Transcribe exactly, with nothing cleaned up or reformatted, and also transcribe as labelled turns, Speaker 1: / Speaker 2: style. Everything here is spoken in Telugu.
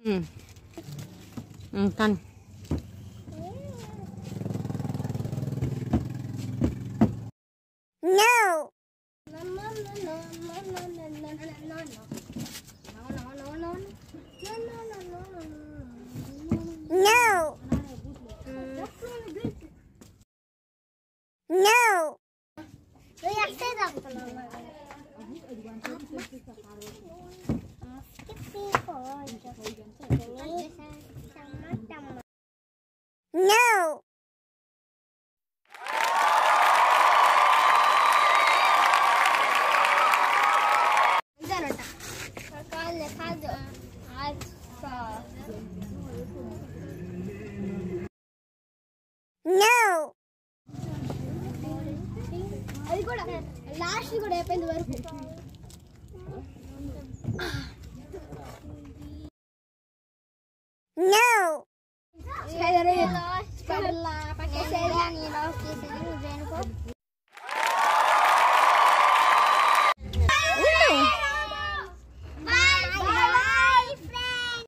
Speaker 1: Hmm. Hmm, kan.
Speaker 2: No. No. No. No. No.
Speaker 3: అది కూడా లాస్ట్ కూడా అయిపోయింది వరకు
Speaker 2: No.
Speaker 3: Spider-Man. Spider-Man. Pakai serian, you know,